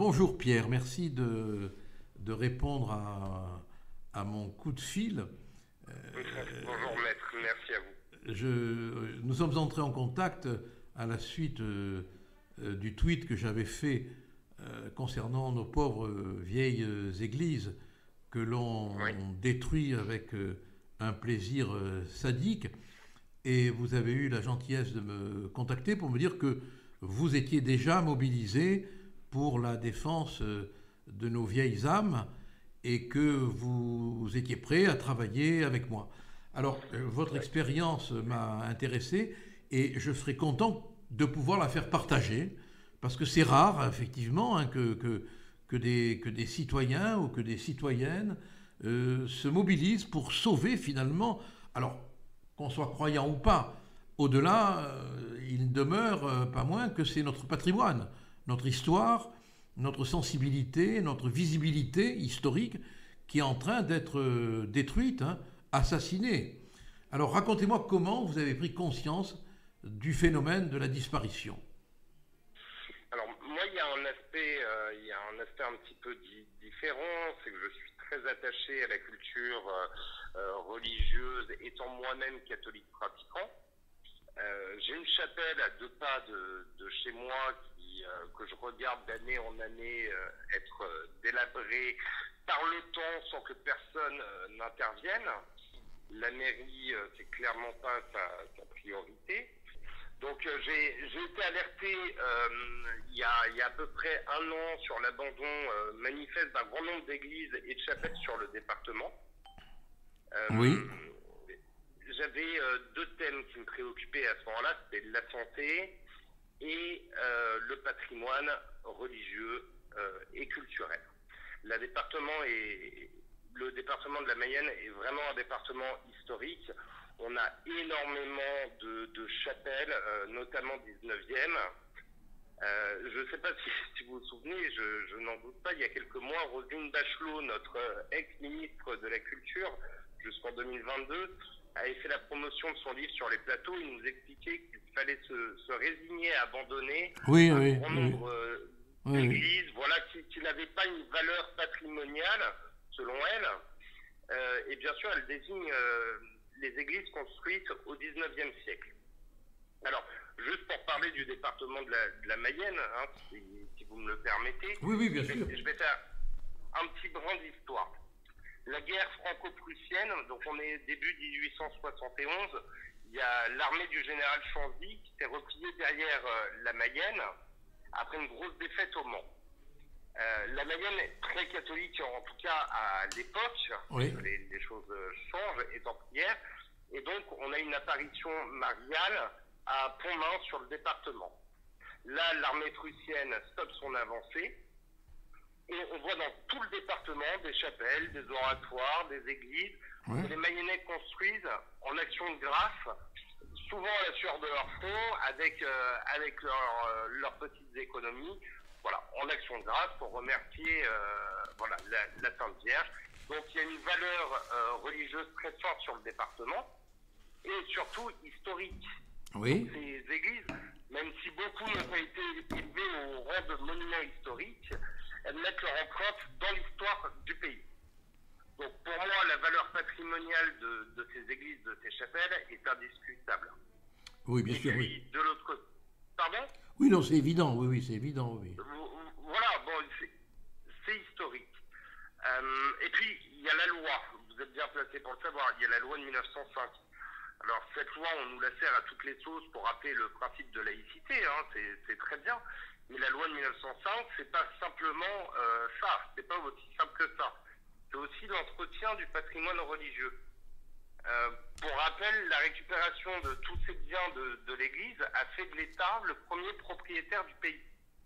Bonjour Pierre, merci de répondre à mon coup de fil. Bonjour maître, merci à vous. Nous sommes entrés en contact à la suite du tweet que j'avais fait concernant nos pauvres vieilles églises que l'on Oui, détruit avec un plaisir sadique. Et vous avez eu la gentillesse de me contacter pour me dire que vous étiez déjà mobilisé pour la défense de nos vieilles âmes et que vous étiez prêt à travailler avec moi. Alors, votre oui. expérience m'a intéressé et je serais content de pouvoir la faire partager parce que c'est rare, effectivement, hein, que des citoyens ou que des citoyennes se mobilisent pour sauver finalement. Alors, qu'on soit croyant ou pas, au-delà, il demeure pas moins que c'est notre patrimoine, notre histoire, notre sensibilité, notre visibilité historique qui est en train d'être détruite, hein, assassinée. Alors racontez-moi comment vous avez pris conscience du phénomène de la disparition. Alors moi il y a un aspect un petit peu différent, c'est que je suis très attaché à la culture religieuse, étant moi-même catholique pratiquant. J'ai une chapelle à 2 pas de chez moi que je regarde d'année en année être délabrée par le temps sans que personne n'intervienne. La mairie, c'est clairement pas sa priorité. Donc j'ai été alerté il y a à peu près 1 an sur l'abandon manifeste d'un grand nombre d'églises et de chapelles sur le département. Oui, Euh, J'avais 2 thèmes qui me préoccupaient à ce moment-là, c'était la santé et le patrimoine religieux et culturel. La département est, le département de la Mayenne est vraiment un département historique. On a énormément de chapelles, notamment 19e. Je ne sais pas si vous vous souvenez, je n'en doute pas, il y a quelques mois, Roselyne Bachelot, notre ex-ministre de la Culture, jusqu'en 2022, avait fait la promotion de son livre sur les plateaux. Il nous expliquait qu'il fallait se résigner à abandonner oui, un oui, grand oui, nombre oui, oui. d'églises, voilà, qui n'avaient pas une valeur patrimoniale, selon elle. Et bien sûr, elle désigne les églises construites au 19e siècle. Alors, juste pour parler du département de la Mayenne, hein, si vous me le permettez, Oui, oui, bien sûr. je vais faire un petit brin d'histoire. La guerre franco-prussienne, donc on est début 1871, il y a l'armée du général Chanzy qui s'est repliée derrière la Mayenne après une grosse défaite au Mans. La Mayenne est très catholique, en tout cas à l'époque, parce Oui, que les choses changent, et templières, et donc on a une apparition mariale à Pontmain sur le département. Là, l'armée prussienne stoppe son avancée, et on voit dans tout le département des chapelles, des oratoires, des églises, oui. que les Mayennais construisent en action de grâce, souvent à la sueur de leur front, avec leurs petites économies, voilà, en action de grâce pour remercier voilà, la Sainte Vierge. Donc il y a une valeur religieuse très forte sur le département et surtout historique. Donc Oui. ces églises, même si beaucoup n'ont pas été élevées au rang de monuments historiques, elles mettent leur empreinte dans l'histoire du pays. Donc pour moi, la valeur patrimoniale de ces églises, de ces chapelles, est indiscutable. Oui, bien Et sûr, oui. puis de l'autre côté, pardon. Oui, non, c'est évident, oui, oui, c'est évident, oui. Voilà, bon, c'est historique. Et puis, il y a la loi, vous êtes bien placé pour le savoir, il y a la loi de 1905. Alors, cette loi, on nous la sert à toutes les sauces pour rappeler le principe de laïcité, hein, c'est très bien. Mais la loi de 1905, c'est pas simplement ça, c'est pas aussi simple que ça. C'est aussi l'entretien du patrimoine religieux. Pour rappel, la récupération de tous ces biens de l'Église a fait de l'État le premier propriétaire du pays.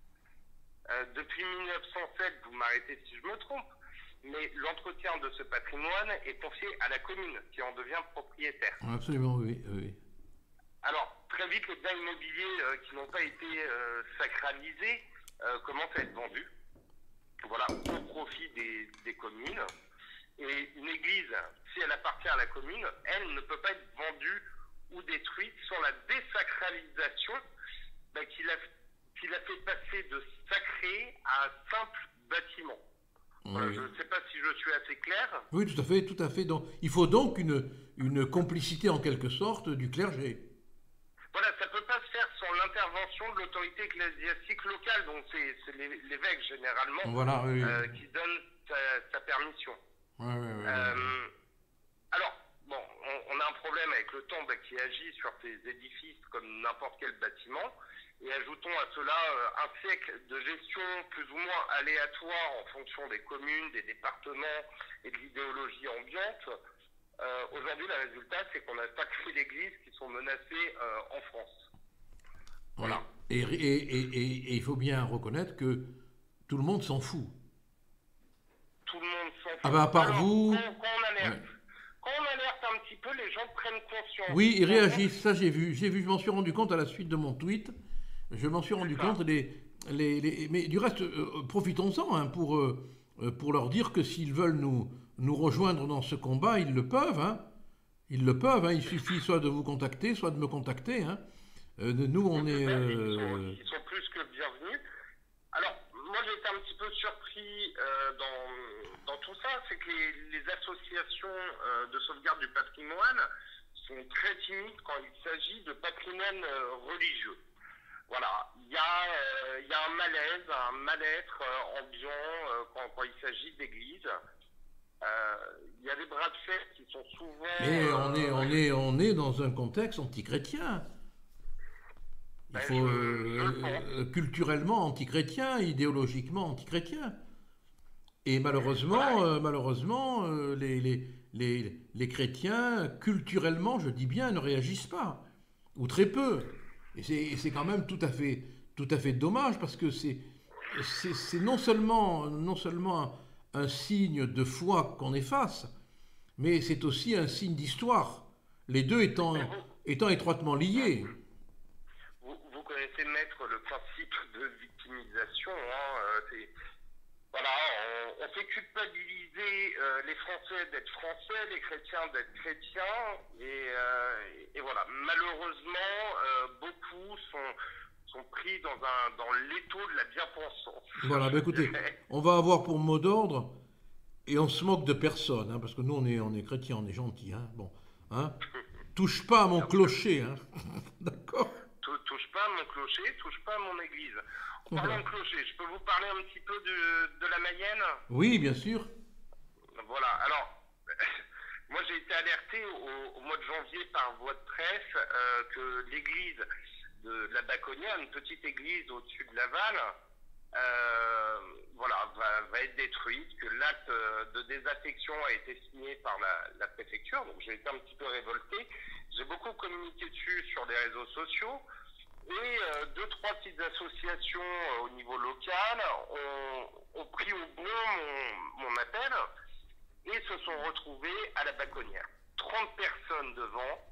Depuis 1907, vous m'arrêtez si je me trompe, mais l'entretien de ce patrimoine est confié à la commune qui en devient propriétaire. Absolument, oui, oui. Alors, très vite, les biens immobiliers qui n'ont pas été sacralisés commencent à être vendus, voilà, au profit des communes. Et une église, si elle appartient à la commune, elle ne peut pas être vendue ou détruite sans la désacralisation qui la qu'il a fait passer de sacré à simple bâtiment. Oui. Je ne sais pas si je suis assez clair. Oui, tout à fait, tout à fait. Donc, il faut donc une complicité en quelque sorte du clergé. Voilà, ça ne peut pas se faire sans l'intervention de l'autorité ecclésiastique locale, donc c'est l'évêque généralement Voilà, oui. qui donne sa permission. Oui, oui, oui. Alors, bon, on a un problème avec le temps qui agit sur ces édifices comme n'importe quel bâtiment, et ajoutons à cela un siècle de gestion plus ou moins aléatoire en fonction des communes, des départements et de l'idéologie ambiante. Aujourd'hui, le résultat, c'est qu'on a sacré l'église qui sont menacées en France. Voilà. Et il faut bien reconnaître que tout le monde s'en fout. Tout le monde s'en fout. Ah ben, à part alors, vous... Quand on alerte un petit peu, les gens prennent conscience. Oui, ils réagissent. Ça, j'ai vu, je m'en suis rendu compte à la suite de mon tweet. Je m'en suis rendu compte. Mais du reste, profitons-en hein, pour leur dire que s'ils veulent nous rejoindre dans ce combat, ils le peuvent. Hein. Ils le peuvent. Hein. Il suffit soit de vous contacter, soit de me contacter. Hein. Nous, on est... Ils sont plus que bienvenus. Alors, moi, j'ai été un petit peu surpris dans tout ça. C'est que les associations de sauvegarde du patrimoine sont très timides quand il s'agit de patrimoine religieux. Voilà, il y a un malaise, un mal-être ambiant quand il s'agit d'églises. Il y a des bras de fer qui sont souvent... Mais on est dans un contexte antichrétien. Il faut culturellement antichrétien, idéologiquement antichrétien. Et malheureusement, les chrétiens, culturellement, je dis bien, ne réagissent pas, ou très peu. Et c'est quand même tout à fait dommage, parce que c'est non seulement un signe de foi qu'on efface, mais c'est aussi un signe d'histoire, les deux étant étroitement liés. Vous connaissez, maître, le principe de victimisation. Hein, voilà, on fait culpabiliser les Français d'être Français, les chrétiens d'être chrétiens, et voilà. Malheureusement, beaucoup sont pris dans l'étau de la bien-pensance. Voilà, bah écoutez, on va avoir pour mot d'ordre, et on se moque de personne, hein, parce que nous on est chrétiens, on est gentils, hein, bon, hein, touche pas à mon clocher, hein, d'accord? Touche pas à mon clocher, touche pas à mon église. En parlant de clocher, je peux vous parler un petit peu de la Mayenne? Oui, bien sûr. Voilà, alors, moi j'ai été alerté au mois de janvier par voie de presse que l'église de la Baconnière, une petite église au-dessus de Laval, voilà, va être détruite, que l'acte de désaffection a été signé par la préfecture, donc j'ai été un petit peu révolté. J'ai beaucoup communiqué dessus sur les réseaux sociaux, et 2-3 petites associations au niveau local ont pris au bon mon appel et se sont retrouvées à la Baconnière. 30 personnes devant,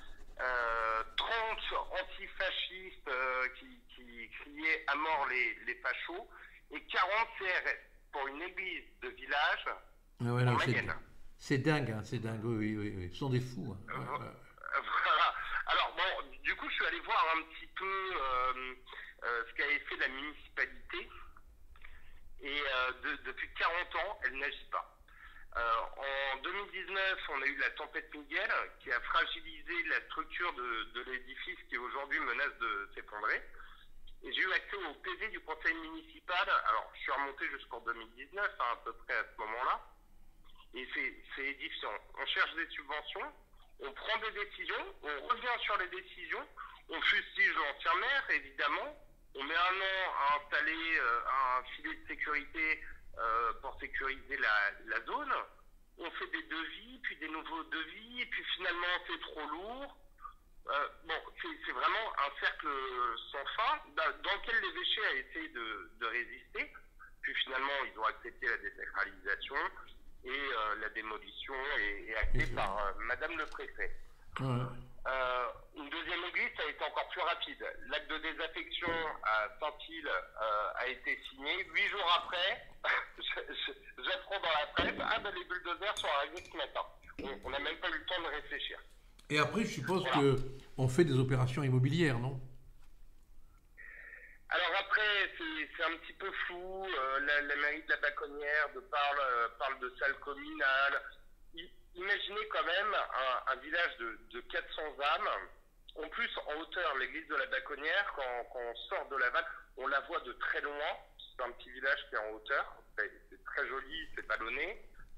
30 antifascistes qui criaient à mort les fachos, et 40 CRS pour une église de village en Mayenne. C'est dingue, hein, c'est dingue, oui. Ce sont des fous. Hein. Voilà. Alors, bon, du coup, je suis allé voir un petit peu ce qu'avait fait la municipalité. Et depuis 40 ans, elle n'agit pas. En 2019, on a eu la tempête Miguel qui a fragilisé la structure de l'édifice qui aujourd'hui menace de s'effondrer. Et j'ai eu accès au PV du conseil municipal. Alors, je suis remonté jusqu'en 2019, hein, à peu près à ce moment-là. Et c'est édifiant. On cherche des subventions, on prend des décisions, on revient sur les décisions, on fustige l'ancien maire, évidemment. On met un an à installer un filet de sécurité pour sécuriser la zone. On fait des devis, puis des nouveaux devis, et puis finalement c'est trop lourd. Bon, c'est vraiment un cercle sans fin dans lequel l'évêché a essayé de résister. Puis finalement, ils ont accepté la désacralisation et la démolition est actée par Madame le Préfet. Une deuxième église, ça a été encore plus rapide. L'acte de désaffection à Saint-Île a été signé. 8 jours après, j'apprends dans la presse, les bulldozers sont arrivés ce matin. On n'a même pas eu le temps de réfléchir. Et après, je suppose qu'on fait des opérations immobilières, non? Alors ouais, c'est un petit peu flou. La mairie de la Baconnière parle de salle communale. Imaginez quand même un village de 400 âmes. En plus, en hauteur, l'église de la Baconnière, quand on sort de la Val, on la voit de très loin. C'est un petit village qui est en hauteur. C'est très joli, c'est ballonné.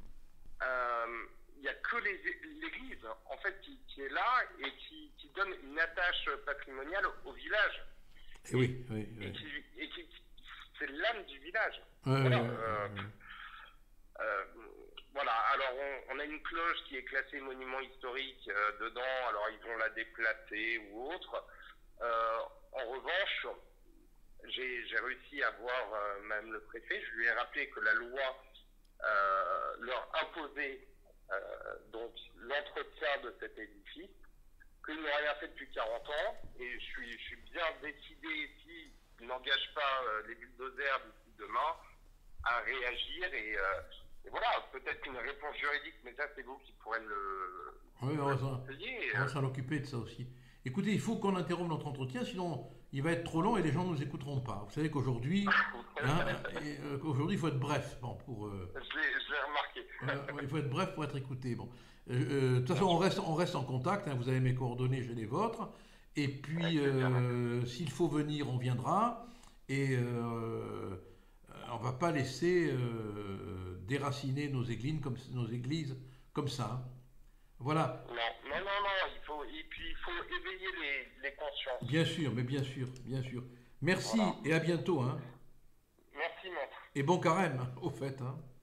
Il n'y a que l'église, en fait, qui est là et qui donne une attache patrimoniale au village. Et oui, oui, oui. Et c'est l'âme du village. Ouais, Voilà. ouais, ouais. Voilà. Alors, on a une cloche qui est classée monument historique dedans. Alors, ils vont la déplacer ou autre. En revanche, j'ai réussi à voir même le préfet. Je lui ai rappelé que la loi leur imposait donc l'entretien de cet édifice, qu'ils n'ont rien fait depuis 40 ans, et je suis bien décidé, s'ils n'engagent pas les bulldozers d'ici demain, à réagir, et voilà, peut-être une réponse juridique, mais ça c'est vous qui pourrez me le conseiller. On va s'en occuper de ça aussi. Écoutez, il faut qu'on interrompe notre entretien, sinon il va être trop long et les gens ne nous écouteront pas. Vous savez qu'aujourd'hui, aujourd'hui il faut être bref. Bon, je l'ai remarqué. Il faut être bref pour être écouté. Bon. De toute façon, on reste en contact. Hein, vous avez mes coordonnées, j'ai les vôtres. Et puis, s'il faut venir, on viendra. Et on ne va pas laisser déraciner nos églises comme ça. Hein. Voilà. Non. Il faut éveiller les consciences. Bien sûr, mais bien sûr. Merci, voilà. Et à bientôt. Hein. Merci, maître. Et bon carême, au fait. Hein.